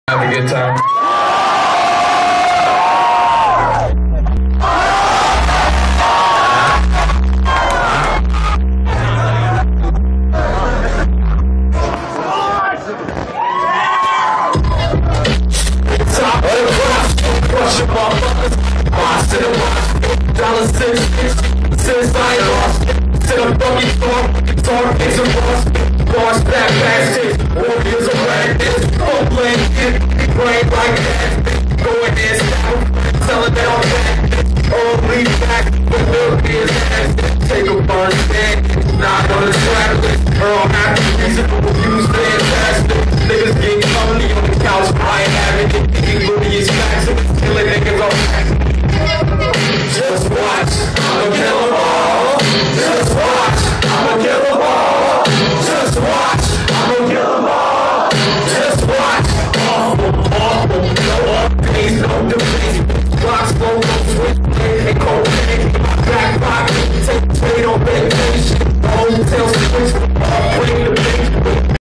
Have a good time. Since I lost to the fucking storm, it's a boss, back, shit, warriors of madness.